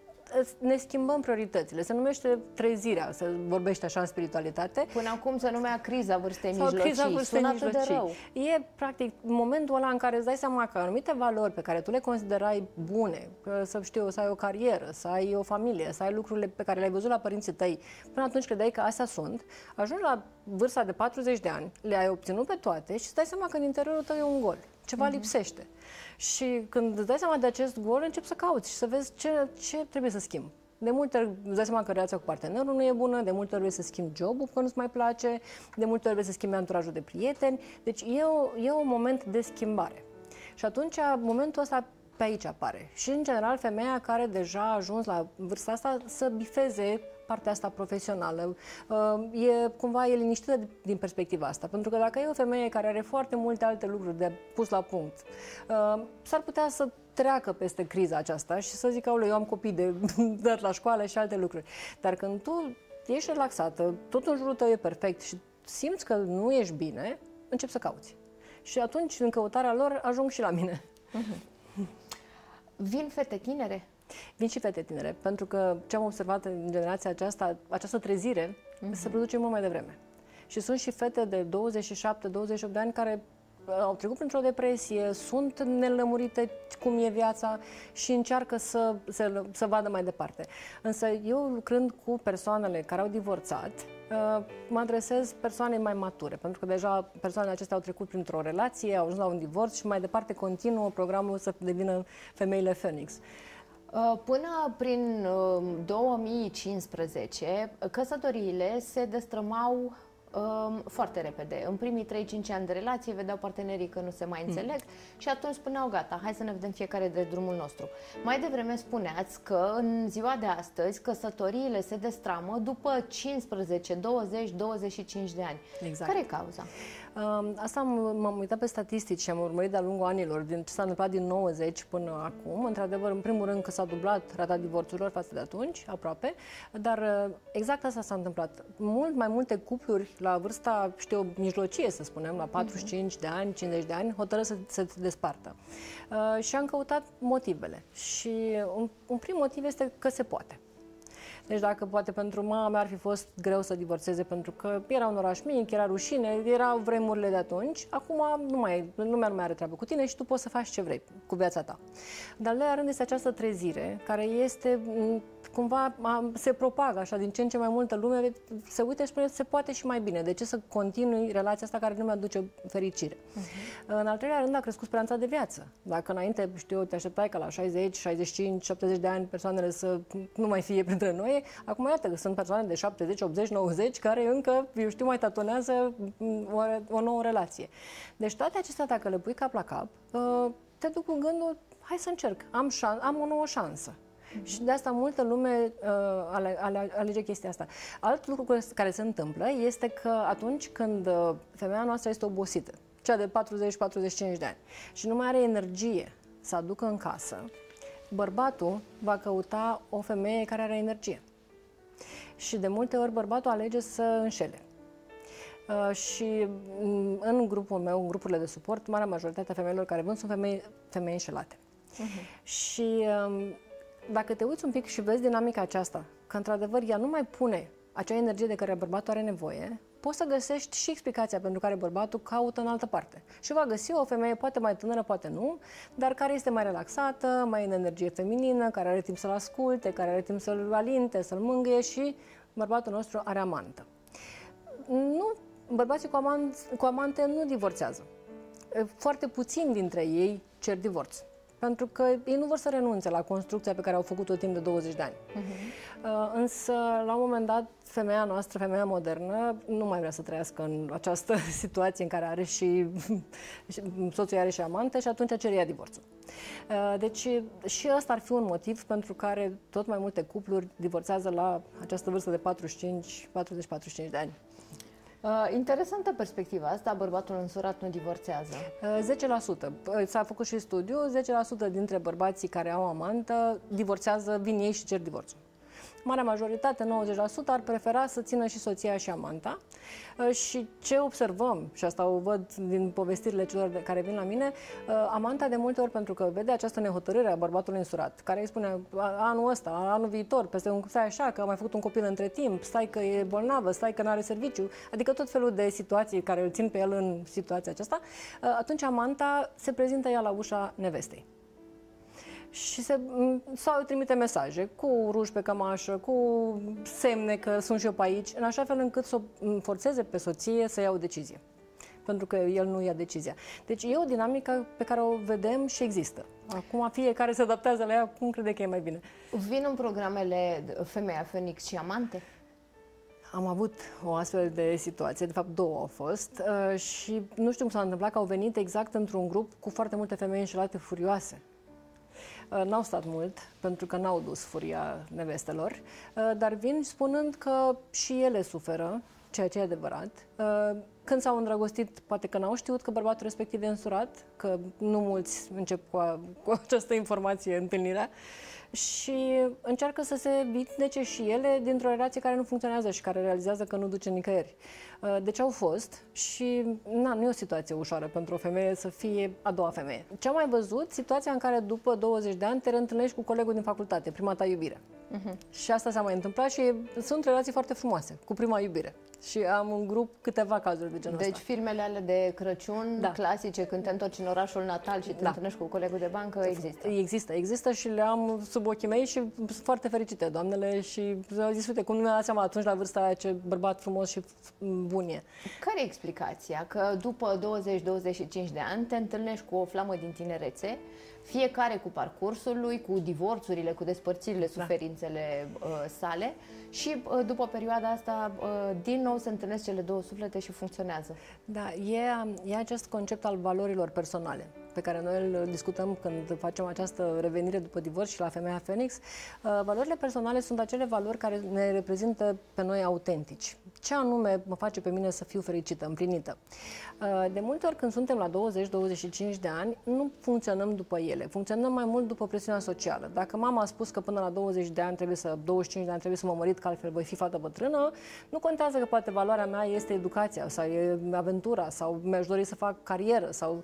ne schimbăm prioritățile. Se numește trezirea, se vorbește așa în spiritualitate. Până acum se numea criza vârstei Sau mijlocii. Criza vârstei Sună mijlocii. atât de rău. E practic momentul ăla în care îți dai seama că anumite valori pe care tu le considerai bune, că, să știu, să ai o carieră, să ai o familie, să ai lucrurile pe care le-ai văzut la părinții tăi, până atunci credeai că astea sunt, ajungi la vârsta de patruzeci de ani, le-ai obținut pe toate și îți dai seama că în interiorul tău e un gol. Ceva uh-huh. lipsește. Și când îți dai seama de acest gol, începi să cauți și să vezi ce, ce trebuie să schimbi. De multe ori îți dai seama că relația cu partenerul nu e bună, de multe ori vrei să schimbi jobul că nu-ți mai place, de multe ori vrei să schimbi anturajul de prieteni. Deci e, o, e un moment de schimbare. Și atunci momentul ăsta pe aici apare. Și în general femeia care deja a ajuns la vârsta asta să bifeze partea asta profesională. E, cumva e liniștită din perspectiva asta, pentru că dacă e o femeie care are foarte multe alte lucruri de pus la punct, s-ar putea să treacă peste criza aceasta și să zică, eu am copii de dat la școală și alte lucruri. Dar când tu ești relaxată, tot în jurul tău e perfect și simți că nu ești bine, începi să cauți. Și atunci, în căutarea lor, ajung și la mine. Uh-huh. Vin fete tinere? Vin și fete tinere, pentru că ce am observat în generația aceasta, această trezire, uh-huh. se produce mult mai devreme. Și sunt și fete de douăzeci și șapte douăzeci și opt de ani care au trecut printr-o depresie, sunt nelămurite cum e viața și încearcă să, să, să vadă mai departe. Însă eu, lucrând cu persoanele care au divorțat, mă adresez persoanei mai mature, pentru că deja persoanele acestea au trecut printr-o relație, au ajuns la un divorț și mai departe continuă programul să devină femeile Phoenix. Până prin două mii cincisprezece, căsătoriile se destrămau um, foarte repede. În primii trei cinci ani de relație vedeau partenerii că nu se mai înțeleg mm. și atunci spuneau gata, hai să ne vedem fiecare de drumul nostru. Mai devreme spuneați că în ziua de astăzi căsătoriile se destramă după cincisprezece, douăzeci, douăzeci și cinci de ani. Exact. Care e cauza? Asta m-am uitat pe statistici și am urmărit de-a lungul anilor, din ce s-a întâmplat din nouăzeci până acum. Într-adevăr, în primul rând că s-a dublat rata divorțurilor față de atunci, aproape, dar exact asta s-a întâmplat. Mult mai multe cupluri la vârsta, știu, mijlocie, să spunem, la patruzeci și cinci de ani, cincizeci de ani, hotărăsc să se despartă. Uh, și am căutat motivele. Și un, un prim motiv este că se poate. Deci dacă poate pentru mama mea ar fi fost greu să divorțeze pentru că era un oraș mic, era rușine, erau vremurile de atunci, acum nu mai, lumea nu mai are treabă cu tine și tu poți să faci ce vrei cu viața ta. Dar al doilea rând este această trezire care este cumva, se propagă așa din ce în ce mai multă lume, se uită și spune se poate și mai bine. De ce să continui relația asta care nu mi-aduce fericire? Uh-huh. În al treilea rând a crescut speranța de viață. Dacă înainte, știu, te așteptai ca la șaizeci, șaizeci și cinci, șaptezeci de ani persoanele să nu mai fie printre noi, acum iată că sunt persoane de șaptezeci, optzeci, nouăzeci care încă, eu știu, mai tatonează o, o nouă relație. Deci toate acestea, dacă le pui cap la cap, te duc cu gândul, hai să încerc, am, șan- am o nouă șansă. Mm-hmm. Și de asta multă lume uh, ale, ale, alege chestia asta. Alt lucru care se întâmplă este că atunci când femeia noastră este obosită, cea de patruzeci patruzeci și cinci de ani, și nu mai are energie să aducă în casă, bărbatul va căuta o femeie care are energie. Și de multe ori bărbatul alege să înșele. Uh, și în grupul meu, în grupurile de suport, marea majoritate a femeilor care vând sunt femei, femei înșelate. Uh-huh. Și um, dacă te uiți un pic și vezi dinamica aceasta, că într-adevăr ea nu mai pune acea energie de care bărbatul are nevoie, poți să găsești și explicația pentru care bărbatul caută în altă parte. Și va găsi o femeie, poate mai tânără, poate nu, dar care este mai relaxată, mai în energie feminină, care are timp să-l asculte, care are timp să-l alinte, să-l mângâie și bărbatul nostru are amantă. Nu, bărbații cu, amant, cu amante nu divorțează. Foarte puțini dintre ei cer divorț. Pentru că ei nu vor să renunțe la construcția pe care au făcut-o timp de douăzeci de ani. Uh-huh. Însă, la un moment dat, femeia noastră, femeia modernă, nu mai vrea să trăiască în această situație în care are și soțul are și amante și atunci cere ea divorțul. Deci, și ăsta ar fi un motiv pentru care tot mai multe cupluri divorțează la această vârstă de patruzeci și cinci, patruzeci patruzeci și cinci de ani. Uh, interesantă perspectiva asta, bărbatul însurat nu divorțează. Uh, zece la sută. S-a făcut și studiu, zece la sută dintre bărbații care au amantă divorțează, vin ei și cer divorțul. Marea majoritate, nouăzeci la sută, ar prefera să țină și soția și amanta. Și ce observăm, și asta o văd din povestirile celor de care vin la mine, amanta de multe ori, pentru că vede această nehotărâre a bărbatului însurat, care îi spune anul ăsta, anul viitor, peste un stai așa, că a mai făcut un copil între timp, stai că e bolnavă, stai că nu are serviciu, adică tot felul de situații care îl țin pe el în situația aceasta, atunci amanta se prezintă ea la ușa nevestei. Și se, sau trimite mesaje cu ruși pe cămașă, cu semne că sunt și eu pe aici, în așa fel încât să o forțeze pe soție să ia o decizie. Pentru că el nu ia decizia. Deci e o dinamică pe care o vedem și există. Acum fiecare se adaptează la ea cum crede că e mai bine. Vin în programele Femeia Phoenix și Amante? Am avut o astfel de situație, de fapt două au fost, și nu știu cum s-a întâmplat, că au venit exact într-un grup cu foarte multe femei înșelate furioase. N-au stat mult, pentru că n-au dus furia nevestelor, dar vin spunând că și ele suferă, ceea ce e adevărat. Când s-au îndrăgostit, poate că n-au știut că bărbatul respectiv e însurat, că nu mulți încep cu, a, cu această informație întâlnirea, și încearcă să se vindece și ele dintr-o relație care nu funcționează și care realizează că nu duce nicăieri. Deci au fost și na, nu e o situație ușoară pentru o femeie să fie a doua femeie. Ce am mai văzut? Situația în care după douăzeci de ani te reîntâlnești cu colegul din facultate, prima ta iubire. Uh-huh. Și asta s-a mai întâmplat și sunt relații foarte frumoase cu prima iubire. Și am în grup câteva cazuri de genul deci, ăsta. Deci filmele alea de Crăciun, da, clasice, când te întorci în orașul natal și te da. întâlnești cu colegul de bancă, există. Există, există și le am sub ochii mei și sunt foarte fericite, doamnele, și au zis, uite, cum nu mi-am dat seama atunci la vârsta aia ce bărbat frumos și bun e. Care e explicația? Că după douăzeci douăzeci și cinci de ani te întâlnești cu o flamă din tinerețe, fiecare cu parcursul lui, cu divorțurile, cu despărțirile, suferințele da. uh, sale, și uh, după perioada asta, uh, din nou se întâlnesc cele două suflete și funcționează. Da, e, e acest concept al valorilor personale pe care noi îl discutăm când facem această revenire după divorț și la Femeia Phoenix. Valorile personale sunt acele valori care ne reprezintă pe noi autentici. Ce anume mă face pe mine să fiu fericită, împlinită? De multe ori când suntem la douăzeci douăzeci și cinci de ani, nu funcționăm după ele. Funcționăm mai mult după presiunea socială. Dacă mama a spus că până la douăzeci de ani trebuie să, douăzeci și cinci de ani trebuie să mă mărit, că altfel voi fi fată bătrână, nu contează că poate valoarea mea este educația sau e aventura sau mi-aș dori să fac carieră sau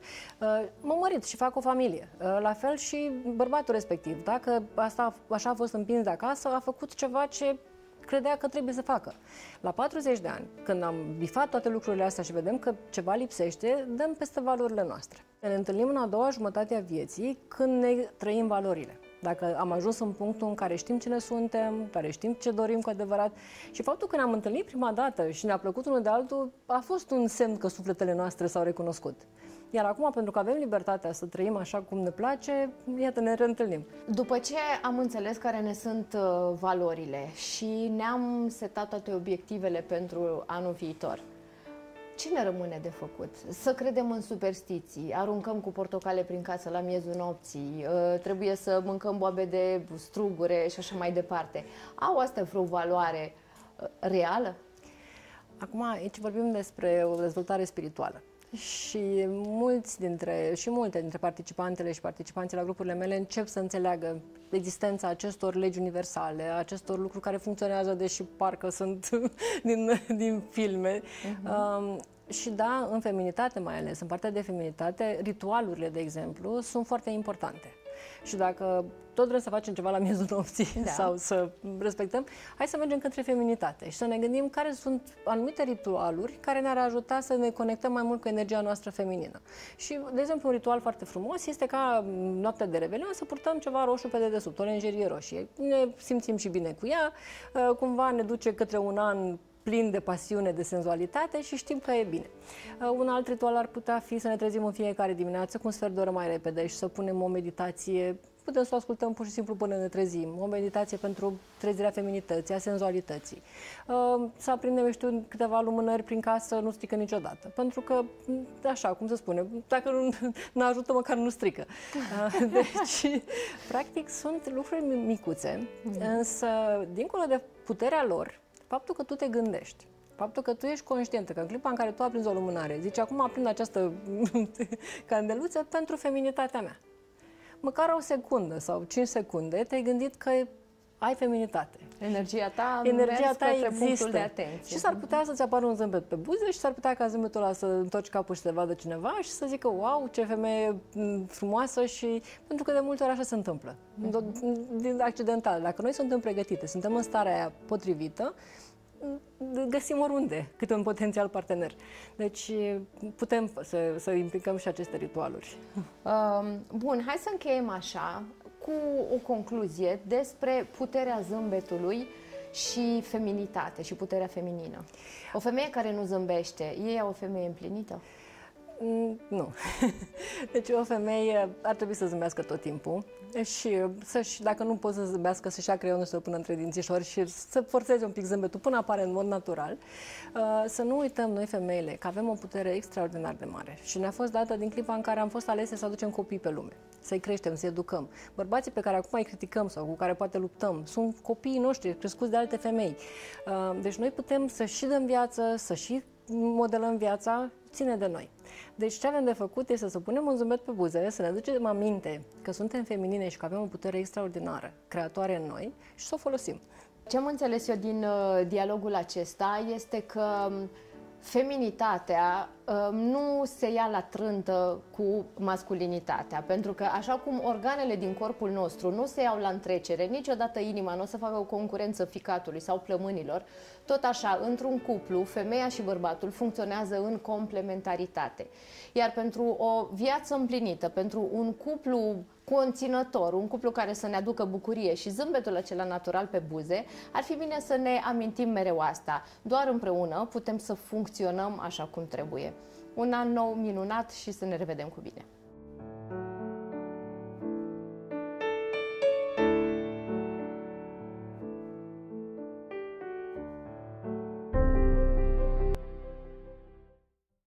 mă mărit și fac o familie. La fel și bărbatul respectiv. Dacă asta așa a fost împins de acasă, a făcut ceva ce credea că trebuie să facă. La patruzeci de ani, când am bifat toate lucrurile astea și vedem că ceva lipsește, dăm peste valorile noastre. Ne întâlnim în a doua jumătate a vieții când ne trăim valorile. Dacă am ajuns în punctul în care știm cine suntem, care știm ce dorim cu adevărat și faptul că ne-am întâlnit prima dată și ne-a plăcut unul de altul a fost un semn că sufletele noastre s-au recunoscut. Iar acum, pentru că avem libertatea să trăim așa cum ne place, iată, ne reîntâlnim. După ce am înțeles care ne sunt uh, valorile și ne-am setat toate obiectivele pentru anul viitor, ce ne rămâne de făcut? Să credem în superstiții, aruncăm cu portocale prin casă la miezul nopții, uh, trebuie să mâncăm boabe de strugure și așa mai departe. Au astea vreo valoare uh, reală? Acum, aici vorbim despre o dezvoltare spirituală. Și mulți dintre, și multe dintre participantele și participanții la grupurile mele încep să înțeleagă existența acestor legi universale, acestor lucruri care funcționează, deși parcă sunt din, din filme. Uh-huh. Um, și da, în feminitate mai ales, în partea de feminitate, ritualurile, de exemplu, sunt foarte importante. Și dacă tot vrem să facem ceva la miezul nopții da. sau să respectăm, hai să mergem către feminitate și să ne gândim care sunt anumite ritualuri care ne-ar ajuta să ne conectăm mai mult cu energia noastră feminină. Și, de exemplu, un ritual foarte frumos este ca noaptea de Revelion să purtăm ceva roșu pe dedesubt, o lenjerie roșie. Ne simțim și bine cu ea, cumva ne duce către un an plin de pasiune, de senzualitate și știm că e bine. Un alt ritual ar putea fi să ne trezim în fiecare dimineață cu un sfert de oră mai repede și să punem o meditație, putem să o ascultăm pur și simplu până ne trezim, o meditație pentru trezirea feminității, a senzualității. Să aprindem, eu știu, câteva lumânări prin casă, nu strică niciodată. Pentru că, așa, cum se spune, dacă nu, nu ajută, măcar nu strică. Deci, practic, sunt lucruri micuțe, însă, dincolo de puterea lor, faptul că tu te gândești, faptul că tu ești conștientă, că în clipa în care tu aprinzi o lumânare, zici, acum aprind această candeluță pentru feminitatea mea. Măcar o secundă sau cinci secunde te-ai gândit că ai feminitate. Energia ta, Energia ta există. De atenție. Și s-ar putea să-ți apară un zâmbet pe buze și s-ar putea ca zâmbetul ăla să întorci capul și să te vadă cineva și să zică, wow, ce femeie frumoasă și... Pentru că de multe ori așa se întâmplă. Uh-huh. Accidental. Dacă noi suntem pregătite, suntem în starea aia potrivită, găsim oriunde câte un potențial partener. Deci putem să, să implicăm și aceste ritualuri. Bun, hai să încheiem așa, cu o concluzie despre puterea zâmbetului și feminitate și puterea feminină. O femeie care nu zâmbește, e o femeie împlinită? Nu. Deci o femeie ar trebui să zâmbească tot timpul și să-și, dacă nu poate să zâmbească, să-și ia creionul să-l pună între dințișori și să forțeze un pic zâmbetul până apare în mod natural. Să nu uităm noi femeile că avem o putere extraordinar de mare și ne-a fost dată din clipa în care am fost alese să aducem copii pe lume, să-i creștem, să-i educăm. Bărbații pe care acum îi criticăm sau cu care poate luptăm sunt copiii noștri crescuți de alte femei. Deci noi putem să și dăm viață, să și modelăm viața, ține de noi. Deci ce avem de făcut este să punem un zâmbet pe buze, să ne aducem aminte că suntem feminine și că avem o putere extraordinară, creatoare în noi și să o folosim. Ce am înțeles eu din uh, dialogul acesta este că feminitatea uh, nu se ia la trântă cu masculinitatea, pentru că așa cum organele din corpul nostru nu se iau la întrecere, niciodată inima nu o să facă o concurență ficatului sau plămânilor, tot așa, într-un cuplu, femeia și bărbatul funcționează în complementaritate. Iar pentru o viață împlinită, pentru un cuplu conținător, un cuplu care să ne aducă bucurie și zâmbetul acela natural pe buze, ar fi bine să ne amintim mereu asta. Doar împreună putem să funcționăm așa cum trebuie. Un an nou minunat și să ne revedem cu bine!